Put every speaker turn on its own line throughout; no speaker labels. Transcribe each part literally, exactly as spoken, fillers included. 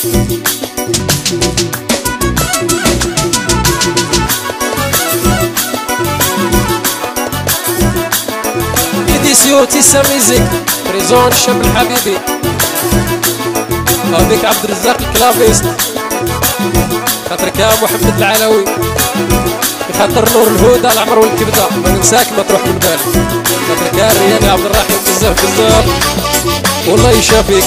إديسيوتي ساميزيك بريزون الشاب الحبيبي هذيك عبد الرزاق الكلافيست خاطرك يا محمد العلوي بخاطر نور الهدى العمر والكبده ما ننساك ما تروح من بالي خاطرك يا الريان يا عبد الرحيم بزاف بزاف والله يشافيك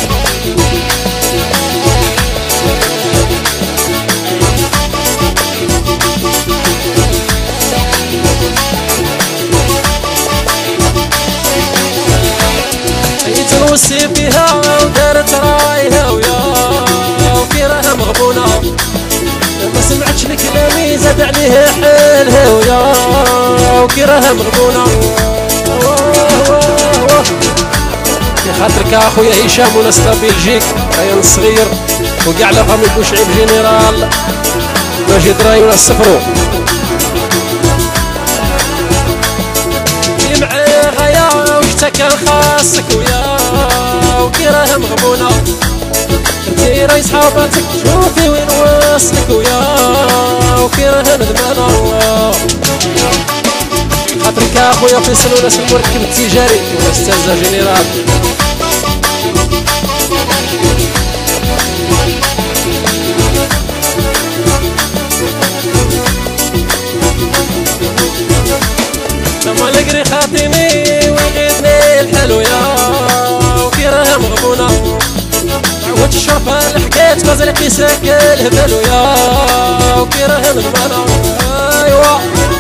تروسي فيها ودارت رايها ويا وكي راها مغبونة ما سمعتش لكلامي زاد عليها حالها ويا وكي راها مغبونة يا خاطرك اخويا هشام وناستا بلجيك ريان الصغير وكاع لا فامي بوشعيب جينيرال ماجد راي ولا الصفرو اللي معاه غايا وشتا كان خاصك ويا وكي راها مغبونة انتي راهي صحاباتك شوفي وين واصلك ويا وكي راها ندمانة خاطرك اخويا فيصل وناس المركب التجاري والاستاذة جينيرال لما نقري خاطيني ويغيدني الحلو يا وكي راها مغبونة عود الشرفة الحكاية غزل كيساك الهبل يا وكي راها مغبونة ايوا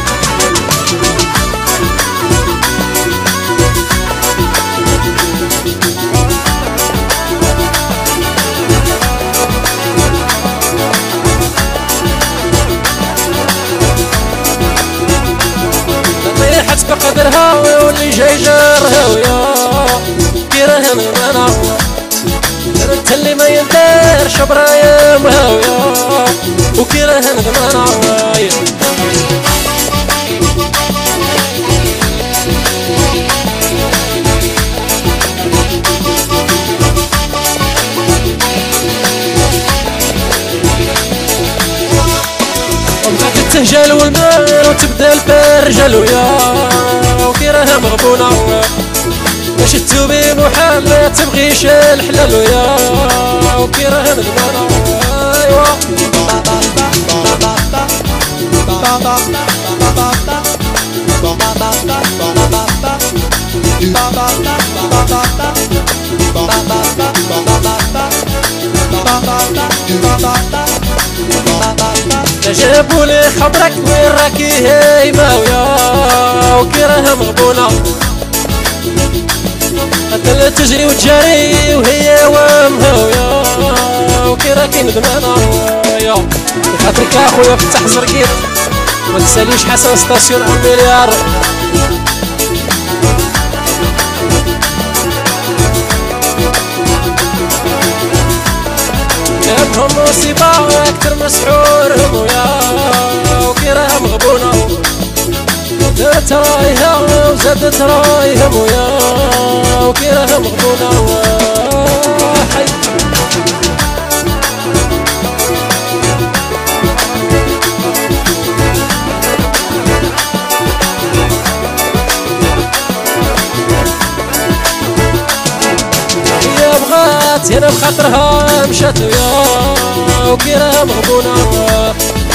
طيحت بقدرها واللي جاي جارها ويا كي راها مغبونة انت اللي ما يندار شبرايا مهاوية وكي راها ندمانة ومباك التهجال والمال وتبدا الفرجل ويا وكي راها مغبونة باش تتوبي محال ما تبغيش الحلال ويا وكي راها ندمانة ايوا جابولي خبرك وين راكي هايمة ويا وكي راها مغبونة قتل تجري وتجاري وهي وامها ويا وكي راكي ندمانة يا خاطرك اخويا فتح زرقيط ما تساليش حسن ستاسيون المليار جابهم مصيبة اكتر مسحورهم ويا وكي راها مغبونة زادت رايها وزادت رايهم ويا وكي راها مغبونة حي هي بغات هنا بخاطرها مشات ويا وكي راها مغبونة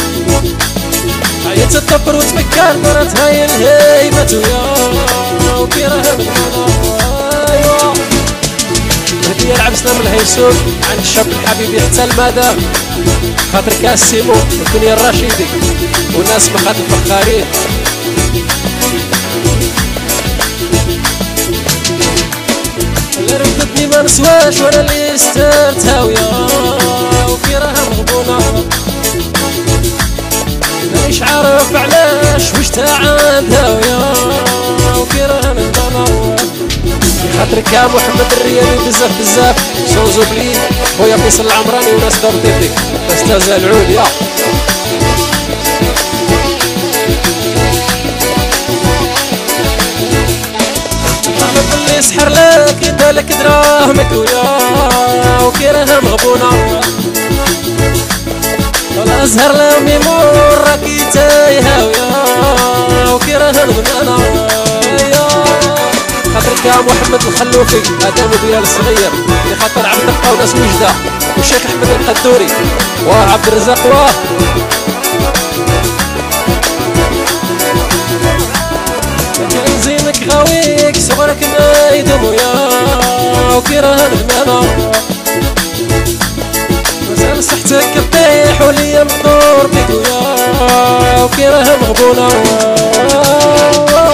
عيت تدبر وتفكر مرات هاي الهيبة ويا وكي راها مغبونة ايوا هدية العبسنا من الهيسوق عند الشاب الحبيبي حتى المدى خاطر كاس سيمو والدنيا الرشيدي وناس مخاط الفخارين اللي ردتني ما نسواش وانا اللي استرتها ويا وكي راها مغبونة مانيش عارف علاش وش تا عندها ويا وكي راها مغبونة خاطرك يا محمد الريالي بزاف بزاف شوزو بلي خويا فيصل العمراني وناس دار طيبك استاذ العود يا اللي يسحر لك يدالك دراهمك ويا وكي راها مغبونة زهر لامي مور راكي تايهة ويا وكي راه ندمانا خاطرك يا محمد الخلوفي هذا ديال الصغير لخاطر عبد القا وناس وجده والشيخ احمد القدوري وعبد الرزاق واه كان زينك غاويك صغرك ما يدوم ويا وكي راه ندمانا مازال صحتك كطيح وليا مدور بيك ويا وكي راه مغبونة